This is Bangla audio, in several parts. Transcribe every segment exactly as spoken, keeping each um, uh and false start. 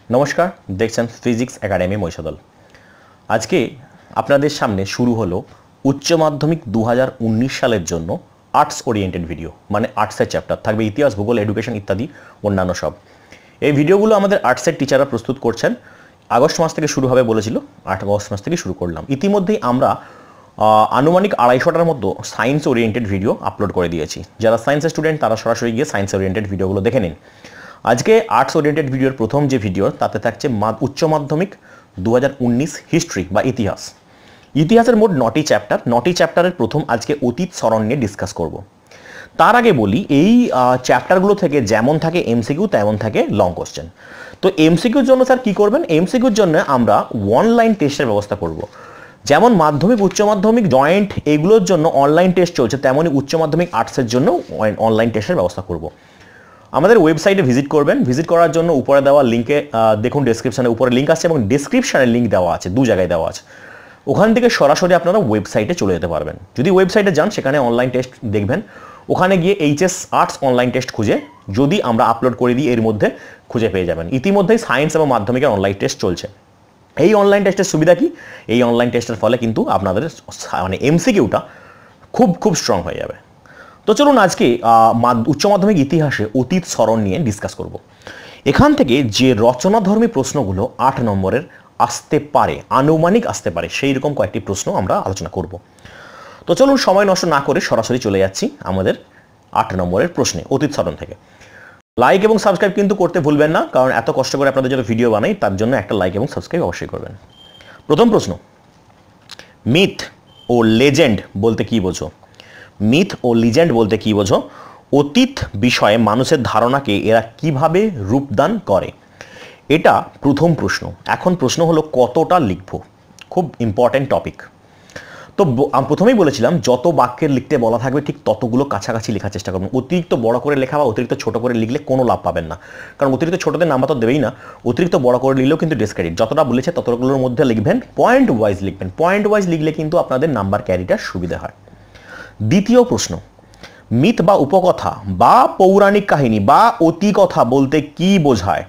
नमस्कार देखছেন फिजिक्स एकाडेमी महिषादल। आज के आपनादेर सामने शुरू हलो उच्च माध्यमिक दो हज़ार उन्नीस सालेर जन्य आर्ट्स ओरिएंटेड भिडियो माने आर्ट्सের चैप्टार থাকবে इतिहास भूगोल एडुकेशन इत्यादि अन्यान्य सब। এই ভিডিওগুলো আমাদের আর্টসের টিচাররা প্রস্তুত করছেন। আগস্ট মাস থেকে শুরু হবে বলেছিল, আট আগস্ট মাস থেকে শুরু করলাম। ইতিমধ্যেই আমরা আনুমানিক আড়াইশোটার মতো সায়েন্স ওরিয়েন্টেড ভিডিও আপলোড করে দিয়েছি। যারা সায়েন্সের স্টুডেন্ট তারা সরাসরি গিয়ে সায়েন্স ওরিয়েন্টেড ভিডিওগুলো দেখে নিন। আজকে আর্টস ওরিয়েন্টেড ভিডিওর প্রথম যে ভিডিও তাতে থাকছে উচ্চ মাধ্যমিক দু হাজার উনিশ হিস্ট্রি বা ইতিহাস। ইতিহাসের মোট নটি চ্যাপ্টার, নটি চ্যাপ্টারের প্রথম আজকে অতীত স্মরণ নিয়ে ডিসকাস করব। তার আগে বলি এই চ্যাপ্টারগুলো থেকে যেমন থাকে এমসিকিউ তেমন থাকে লং কোশ্চেন। তো এমসিকিউর জন্য স্যার কী করবেন? এমসিকিউর জন্য আমরা অনলাইন টেস্টের ব্যবস্থা করব। যেমন মাধ্যমিক উচ্চ মাধ্যমিক জয়েন্ট এগুলোর জন্য অনলাইন টেস্ট চলছে, তেমনই উচ্চ মাধ্যমিক আর্টসের জন্য অনলাইন টেস্টের ব্যবস্থা করব। আমাদের ওয়েবসাইটে ভিজিট করবেন। ভিজিট করার জন্য উপরে দেওয়া লিঙ্কে দেখুন, ডেসক্রিপশানে উপরে লিঙ্ক আছে এবং ডেসক্রিপশানে লিঙ্ক দেওয়া আছে, দু জায়গায় দেওয়া আছে। ওখান থেকে সরাসরি আপনারা ওয়েবসাইটে চলে যেতে পারবেন। যদি ওয়েবসাইটে যান সেখানে অনলাইন টেস্ট দেখবেন, ওখানে গিয়ে এইচএস আর্টস অনলাইন টেস্ট খুঁজে যদি আমরা আপলোড করে দিই এর মধ্যে খুঁজে পেয়ে যাবেন। ইতিমধ্যেই সায়েন্স এবং মাধ্যমিকের অনলাইন টেস্ট চলছে। এই অনলাইন টেস্টের সুবিধা কি? এই অনলাইন টেস্টের ফলে কিন্তু আপনাদের মানে এমসিকিউটা খুব খুব স্ট্রং হয়ে যাবে। তো চলুন আজকে উচ্চ মাধ্যমিক ইতিহাসে অতীত স্মরণ নিয়ে ডিসকাস করব। এখান থেকে যে রচনাধর্মী প্রশ্নগুলো আট নম্বরের আসতে পারে, আনুমানিক আসতে পারে, সেই রকম কয়েকটি প্রশ্ন আমরা আলোচনা করব। তো চলুন সময় নষ্ট না করে সরাসরি চলে যাচ্ছি আমাদের আট নম্বরের প্রশ্নে অতীত স্মরণ থেকে। লাইক এবং সাবস্ক্রাইব কিন্তু করতে ভুলবেন না, কারণ এত কষ্ট করে আপনাদের জন্য ভিডিও বানাই, তার জন্য একটা লাইক এবং সাবস্ক্রাইব অবশ্যই করবেন। প্রথম প্রশ্ন, মিথ ও লেজেন্ড বলতে কি বোঝো? মিথ ও লিজেন্ড বলতে কি বোঝো? অতীত বিষয়ে মানুষের ধারণাকে এরা কিভাবে রূপদান করে? এটা প্রথম প্রশ্ন। এখন প্রশ্ন হলো কতটা লিখব? খুব ইম্পর্টেন্ট টপিক। তো আমি প্রথমেই বলেছিলাম যত বাক্যের লিখতে বলা থাকবে ঠিক ততগুলো কাছাকাছি লেখার চেষ্টা করবেন। অতিরিক্ত বড় করে লেখা বা অতিরিক্ত ছোট করে লিখলে কোনো লাভ পাবেন না, কারণ অতিরিক্ত ছোটদের নাম্বার তো দেবেই না। অতিরিক্ত বড় করে লিখলেও কিন্তু ডিসক্রেডিট। যতটা বলেছে ততগুলোর মধ্যে লিখবেন, পয়েন্ট ওয়াইজ লিখবেন। পয়েন্ট ওয়াইজ লিখলে কিন্তু আপনাদের নাম্বার ক্যারিটার সুবিধা হয়। দ্বিতীয় প্রশ্ন, মিথ বা উপকথা বা পৌরাণিক কাহিনী বা অতিকথা বলতে কি বোঝায়?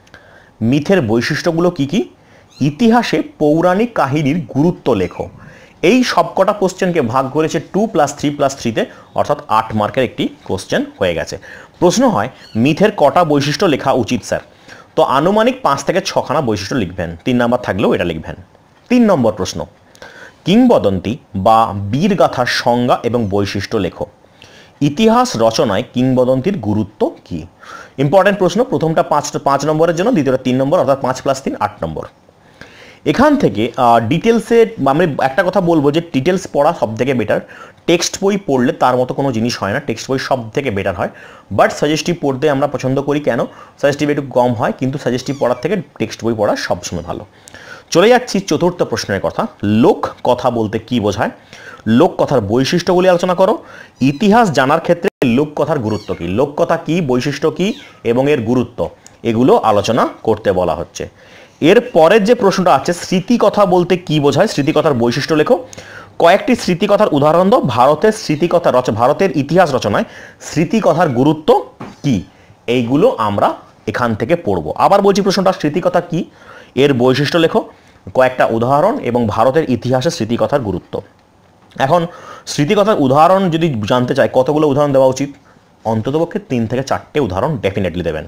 মিথের বৈশিষ্ট্যগুলো কি কি? ইতিহাসে পৌরাণিক কাহিনীর গুরুত্ব লেখো। এই সবকটা কোশ্চেনকে ভাগ করেছে টু প্লাস থ্রি প্লাস থ্রিতে, অর্থাৎ আট মার্কের একটি কোশ্চেন হয়ে গেছে। প্রশ্ন হয় মিথের কটা বৈশিষ্ট্য লেখা উচিত স্যার? তো আনুমানিক পাঁচ থেকে ছখানা বৈশিষ্ট্য লিখবেন, তিন নাম্বার থাকলেও এটা লিখবেন। তিন নম্বর প্রশ্ন, কিংবদন্তি বা বীরগাথার সংজ্ঞা এবং বৈশিষ্ট্য লেখো। ইতিহাস রচনায় কিংবদন্তির গুরুত্ব কি? ইম্পর্টেন্ট প্রশ্ন। প্রথমটা পাঁচ পাঁচ নম্বরের জন্য, দ্বিতীয়টা তিন নম্বর, অর্থাৎ পাঁচ প্লাস তিন আট নম্বর। এখান থেকে ডিটেলসে আমি একটা কথা বলবো যে ডিটেলস পড়া সব থেকে বেটার। টেক্সট বই পড়লে তার মতো কোনো জিনিস হয় না, টেক্সট বই সব থেকে বেটার হয়। বাট সাজেস্টিভ পড়তে আমরা পছন্দ করি। কেন? সাজেস্টিভ একটু কম হয়, কিন্তু সাজেস্টিভ পড়ার থেকে টেক্সট বই পড়া সবসময় ভালো। চলে যাচ্ছি চতুর্থ প্রশ্নের কথা, লোক কথা বলতে কি বোঝায়? লোক কথার বৈশিষ্ট্যগুলি আলোচনা করো। ইতিহাস জানার ক্ষেত্রে লোক কথার গুরুত্ব কি? লোক কথা কি, বৈশিষ্ট্য কি এবং এর গুরুত্ব, এগুলো আলোচনা করতে বলা হচ্ছে। এর পরের যে প্রশ্নটা আছে, স্মৃতিকথা বলতে কি বোঝায়? স্মৃতিকথার বৈশিষ্ট্য লেখো। কয়েকটি স্মৃতিকথার উদাহরণ দাও। ভারতের স্মৃতিকথা রচ ভারতের ইতিহাস রচনায় স্মৃতিকথার গুরুত্ব কি? এইগুলো আমরা এখান থেকে পড়ব। আবার বলছি প্রশ্নটা, স্মৃতিকথা কি, এর বৈশিষ্ট্য লেখো, কয়েকটা উদাহরণ এবং ভারতের ইতিহাসে স্মৃতিকথার গুরুত্ব। এখন স্মৃতিকথার উদাহরণ যদি জানতে চাই কতগুলো উদাহরণ দেওয়া উচিত? অন্ততপক্ষে তিন থেকে চারটে উদাহরণ ডেফিনেটলি দেবেন।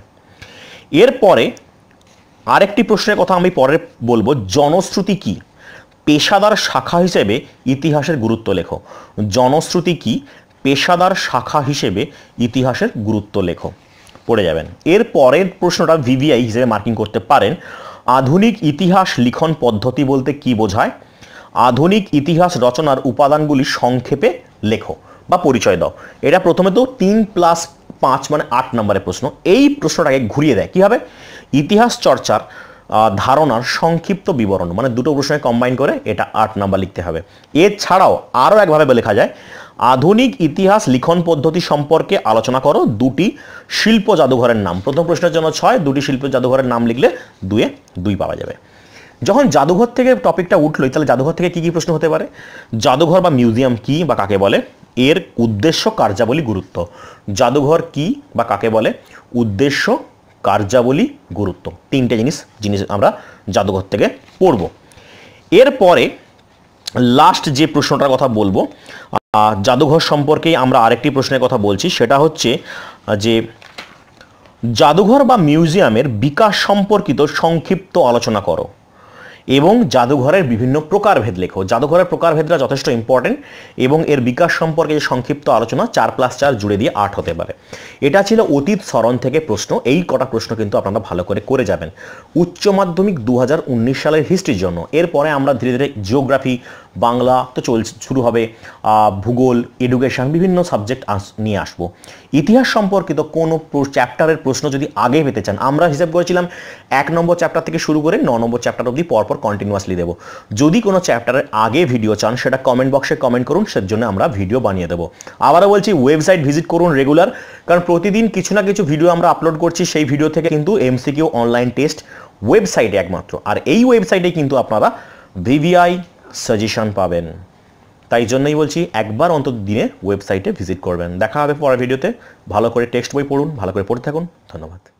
এরপরে আরেকটি প্রশ্নের কথা আমি পরে বলবো, জনশ্রুতি কি? পেশাদার শাখা হিসেবে ইতিহাসের গুরুত্ব লেখো। জনশ্রুতি কি? পেশাদার শাখা হিসেবে ইতিহাসের গুরুত্ব লেখো। পড়ে যাবেন। এর পরের প্রশ্নটা ভিভিআই হিসেবে মার্কিং করতে পারেন, আধুনিক ইতিহাস লিখন পদ্ধতি বলতে কি বোঝায়? আধুনিক ইতিহাস রচনার উপাদানগুলি সংক্ষেপে লেখো বা পরিচয় দাও। এটা প্রথমে তো তিন প্লাস পাঁচ মানে আট নম্বরের প্রশ্ন। এই প্রশ্নটাকে ঘুরিয়ে দেয় কীভাবে? ইতিহাস চর্চার ধারণার সংক্ষিপ্ত বিবরণ, মানে দুটো প্রশ্নকে কম্বাইন করে এটা আট নাম্বার লিখতে হবে। এছাড়াও আরও একভাবে লেখা যায়, আধুনিক ইতিহাস লিখন পদ্ধতি সম্পর্কে আলোচনা করো। দুটি শিল্প জাদুঘরের নাম। প্রথম প্রশ্নের জন্য ছয়, দুটি শিল্প জাদুঘরের নাম লিখলে দুয়ে দুই পাওয়া যাবে। যখন জাদুঘর থেকে টপিকটা উঠলোই, তাহলে জাদুঘর থেকে কী কী প্রশ্ন হতে পারে? জাদুঘর বা মিউজিয়াম কি বা কাকে বলে? এর উদ্দেশ্য, কার্যাবলী, গুরুত্ব। জাদুঘর কি বা কাকে বলে? উদ্দেশ্য, কার্যাবলী, গুরুত্ব, তিনটে জিনিস জিনিস আমরা জাদুঘর থেকে পড়ব। এরপরে লাস্ট যে প্রশ্নটার কথা বলবো, জাদুঘর সম্পর্কে আমরা আরেকটি প্রশ্নের কথা বলছি, সেটা হচ্ছে যে জাদুঘর বা মিউজিয়ামের বিকাশ সম্পর্কিত সংক্ষিপ্ত আলোচনা করো এবং জাদুঘরের বিভিন্ন প্রকারভেদ লেখো। জাদুঘরের প্রকারভেদটা যথেষ্ট ইম্পর্টেন্ট এবং এর বিকাশ সম্পর্কে যে সংক্ষিপ্ত আলোচনা চার প্লাস চার জুড়ে দিয়ে আট হতে পারে। এটা ছিল অতীত স্মরণ থেকে প্রশ্ন। এই কটা প্রশ্ন কিন্তু আপনারা ভালো করে করে যাবেন উচ্চ মাধ্যমিক দু হাজার উনিশ সালের হিস্ট্রির জন্য। এরপরে আমরা ধীরে ধীরে জিওগ্রাফি, বাংলা তো চল শুরু হবে, ভূগোল, এডুকেশন, বিভিন্ন সাবজেক্ট নিয়ে আসবো। ইতিহাস সম্পর্কিত কোনো চ্যাপ্টারের প্রশ্ন যদি আগে পেতে চান, আমরা হিসাব করেছিলাম এক নম্বর চ্যাপ্টার থেকে শুরু করে ন নম্বর চ্যাপ্টার অবধি পরপর কন্টিনিউয়াসলি দেবো। যদি কোনো চ্যাপ্টারের আগে ভিডিও চান সেটা কমেন্ট বক্সে কমেন্ট করুন, সের জন্য আমরা ভিডিও বানিয়ে দেবো। আবারও বলছি, ওয়েবসাইট ভিজিট করুন রেগুলার, কারণ প্রতিদিন কিছু না কিছু ভিডিও আমরা আপলোড করছি। সেই ভিডিও থেকে কিন্তু এমসিকিউ, অনলাইন টেস্ট ওয়েবসাইটে একমাত্র, আর এই ওয়েবসাইটে কিন্তু আপনারা ভিভিআই সাজেশন পাবেন। তাই জন্যই বলছি একবার অন্তত দিনে ওয়েবসাইটে ভিজিট করবেন। দেখা হবে পরের ভিডিওতে। ভালো করে টেক্সট বই পড়ুন, ভালো করে পড়তে থাকুন। ধন্যবাদ।